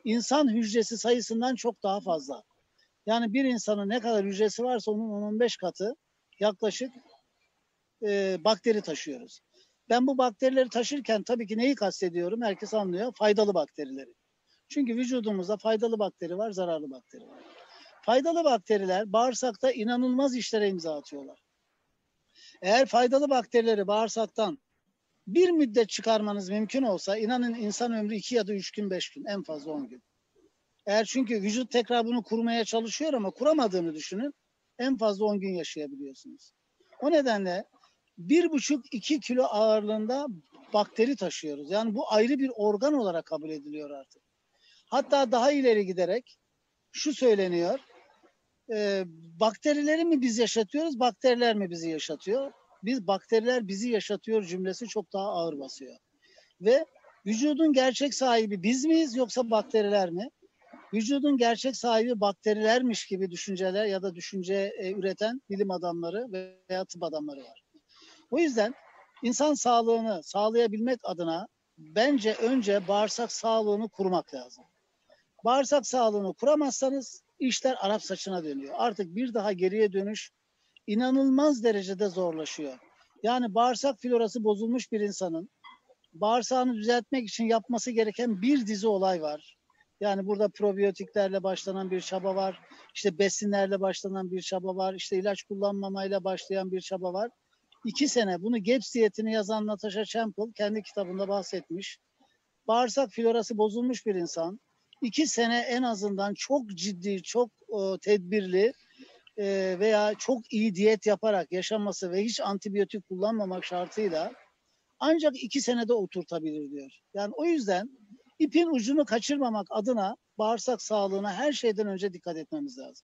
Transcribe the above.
insan hücresi sayısından çok daha fazla. Yani bir insanın ne kadar hücresi varsa onun 10-15 katı yaklaşık bakteri taşıyoruz. Ben bu bakterileri taşırken tabii ki neyi kastediyorum? Herkes anlıyor. Faydalı bakterileri. Çünkü vücudumuzda faydalı bakteri var, zararlı bakteri var. Faydalı bakteriler bağırsakta inanılmaz işlere imza atıyorlar. Eğer faydalı bakterileri bağırsaktan bir müddet çıkarmanız mümkün olsa, inanın insan ömrü 2 ya da 3 gün, 5 gün, en fazla 10 gün. Eğer çünkü vücut tekrar bunu kurmaya çalışıyor ama kuramadığını düşünün, en fazla 10 gün yaşayabiliyorsunuz. O nedenle 1,5-2 kilo ağırlığında bakteri taşıyoruz. Yani bu ayrı bir organ olarak kabul ediliyor artık. Hatta daha ileri giderek şu söyleniyor, bakterileri mi biz yaşatıyoruz, bakteriler mi bizi yaşatıyor? Bakteriler bizi yaşatıyor cümlesi çok daha ağır basıyor. Ve vücudun gerçek sahibi biz miyiz yoksa bakteriler mi? Vücudun gerçek sahibi bakterilermiş gibi düşünceler ya da düşünce üreten bilim adamları veya tıp adamları var. O yüzden insan sağlığını sağlayabilmek adına bence önce bağırsak sağlığını kurmak lazım. Bağırsak sağlığını kuramazsanız işler Arap saçına dönüyor. Artık bir daha geriye dönüş inanılmaz derecede zorlaşıyor. Yani bağırsak florası bozulmuş bir insanın bağırsağını düzeltmek için yapması gereken bir dizi olay var. Yani burada probiyotiklerle başlanan bir çaba var. İşte besinlerle başlanan bir çaba var. İşte ilaç kullanmamayla başlayan bir çaba var. 2 sene bunu GAPS diyetini yazan Natasha Campbell kendi kitabında bahsetmiş. Bağırsak florası bozulmuş bir insan 2 sene en azından çok ciddi, çok tedbirli veya çok iyi diyet yaparak yaşaması ve hiç antibiyotik kullanmamak şartıyla ancak 2 senede oturtabilir diyor. Yani o yüzden ipin ucunu kaçırmamak adına bağırsak sağlığına her şeyden önce dikkat etmemiz lazım.